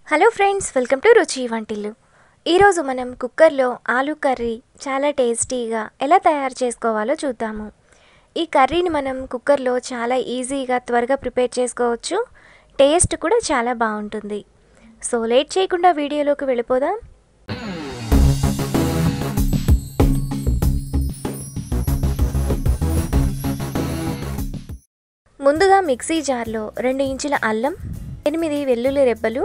Hello friends, welcome to రుచి వంటిల్లు. ఈరోజు మనం కుక్కర్లో ఆలూ కర్రీ చాలా టేస్టీగా ఎలా తయారు చేసుకోవాలో చూద్దాము. ఈ కర్రీని మనం కుక్కర్లో చాలా ఈజీగా త్వరగా ప్రిపేర్ చేసుకోవచ్చు. టేస్ట్ కూడా చాలా బాగుంటుంది. సో లేట్ చేయకుండా వీడియోలోకి వెళ్ళిపోదాం. ముందుగా మిక్సీ జార్లో 2 ఇంచుల అల్లం, 8 వెల్లుల్లి రెబ్బలు,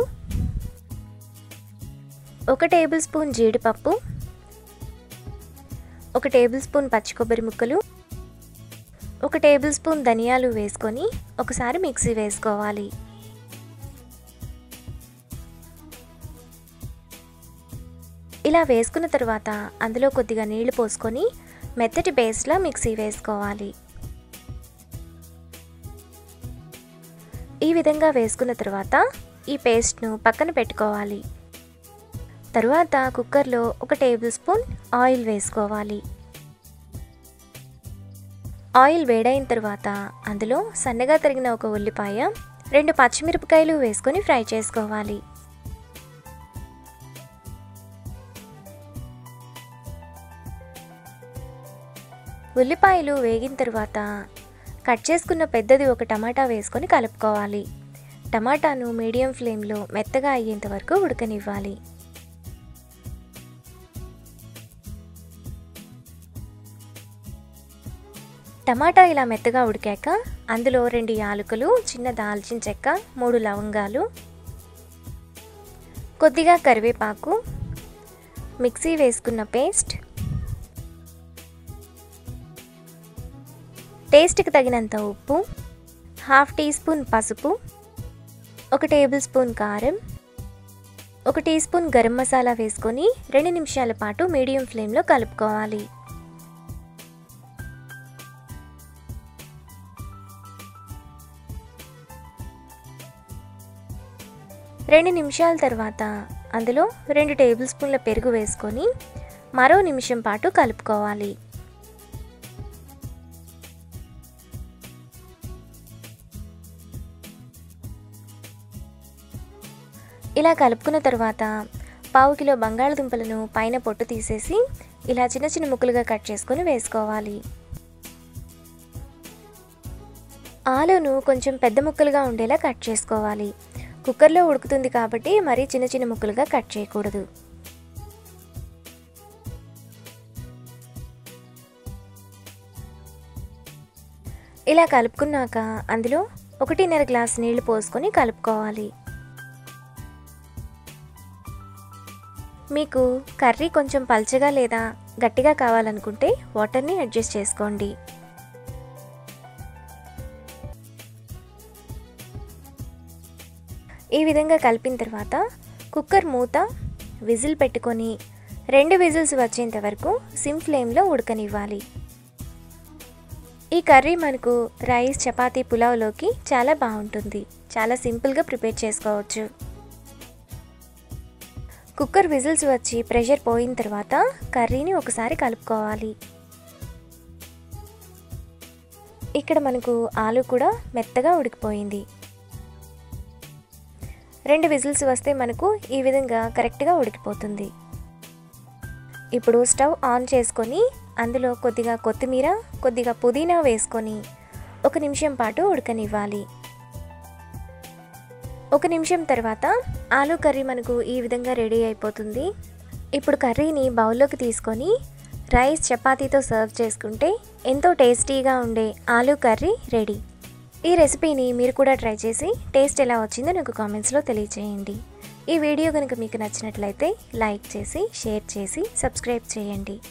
1 టేబుల్ స్పూన్ జీడిపప్పు, 1 టేబుల్ స్పూన్ పచ్చి కొబ్బరి ముక్కలు, 1 టేబుల్ స్పూన్ ధనియాలు వేసుకొని ఒకసారి మిక్సీ వేసుకోవాలి. ఇలా వేసుకున్న తర్వాత అందులో కొద్దిగా నీళ్లు పోసుకొని మెత్తటి పేస్ట్లా మిక్సీ వేసుకోవాలి. ఈ విధంగా వేసుకున్న తర్వాత ఈ పేస్ట్ను పక్కన పెట్టుకోవాలి. తరువాత కుక్కర్లో 1 టేబుల్ స్పూన్ ఆయిల్ వేసుకోవాలి. ఆయిల్ వేడైన తర్వాత అందులో సన్నగా తరిగిన 1 ఉల్లిపాయ, 2 పచ్చిమిరపకాయలు వేసుకొని ఫ్రై చేసుకోవాలి. ఉల్లిపాయలు వేగిన తర్వాత కట్ చేసుకున్న పెద్దది 1 టమాటా వేసుకొని కలుపుకోవాలి. టమాటాను మీడియం ఫ్లేమ్లో మెత్తగా అయ్యేంత వరకు ఉడకనివ్వాలి. టమాటా ఇలా మెత్తగా ఉడికాక అందులో 2 యాలకులు, చిన్న దాల్చిన చెక్క, 3 లవంగాలు, కొద్దిగా కరివేపాకు, మిక్సీ వేసుకున్న పేస్ట్, టేస్ట్కి తగినంత ఉప్పు, 1/2 టీ స్పూన్ పసుపు, 1 టేబుల్ స్పూన్ కారం, 1 టీ స్పూన్ గరం మసాలా వేసుకొని 2 నిమిషాల పాటు మీడియం ఫ్లేమ్లో కలుపుకోవాలి. రెండు నిమిషాల తర్వాత అందులో 2 టేబుల్ స్పూన్ల పెరుగు వేసుకొని మరో నిమిషం పాటు కలుపుకోవాలి. ఇలా కలుపుకున్న తర్వాత 1/2 కిలో బంగాళదుంపలను పైన పొట్టు తీసేసి ఇలా చిన్న చిన్న ముక్కలుగా కట్ చేసుకొని వేసుకోవాలి. ఆలూను కొంచెం పెద్ద ముక్కలుగా ఉండేలా కట్ చేసుకోవాలి. కుక్కర్లో ఉడుకుతుంది కాబట్టి మరీ చిన్న చిన్న ముక్కలుగా కట్ చేయకూడదు. ఇలా కలుపుకున్నాక అందులో 1.5 గ్లాస్ నీళ్లు పోసుకొని కలుపుకోవాలి. మీకు కర్రీ కొంచెం పల్చగా లేదా గట్టిగా కావాలనుకుంటే వాటర్ని అడ్జస్ట్ చేసుకోండి. ఈ విధంగా కలిపిన తర్వాత కుక్కర్ మూత విజిల్ పెట్టుకొని 2 విజిల్స్ వచ్చేంత వరకు సిమ్ ఫ్లేమ్లో ఉడకనివ్వాలి. ఈ కర్రీ మనకు రైస్, చపాతీ, పులావ్లోకి చాలా బాగుంటుంది. చాలా సింపుల్గా ప్రిపేర్ చేసుకోవచ్చు. కుక్కర్ విజిల్స్ వచ్చి ప్రెషర్ పోయిన తర్వాత కర్రీని ఒకసారి కలుపుకోవాలి. ఇక్కడ మనకు ఆలు కూడా మెత్తగా ఉడికిపోయింది. 2 విజిల్స్ వస్తే మనకు ఈ విధంగా కరెక్ట్గా ఉడికిపోతుంది. ఇప్పుడు స్టవ్ ఆన్ చేసుకొని అందులో కొద్దిగా కొత్తిమీర, కొద్దిగా పుదీనా వేసుకొని 1 నిమిషం పాటు ఉడకనివ్వాలి. 1 నిమిషం తర్వాత ఆలూ కర్రీ మనకు ఈ విధంగా రెడీ అయిపోతుంది. ఇప్పుడు కర్రీని బౌల్లోకి తీసుకొని రైస్, చపాతీతో సర్వ్ చేసుకుంటే ఎంతో టేస్టీగా ఉండే ఆలూ కర్రీ రెడీ. ఈ రెసిపీని మీరు కూడా ట్రై చేసి టేస్ట్ ఎలా వచ్చిందో నాకు కామెంట్స్లో తెలియచేయండి. ఈ వీడియో కనుక మీకు నచ్చినట్లయితే లైక్ చేసి, షేర్ చేసి, సబ్స్క్రైబ్ చేయండి.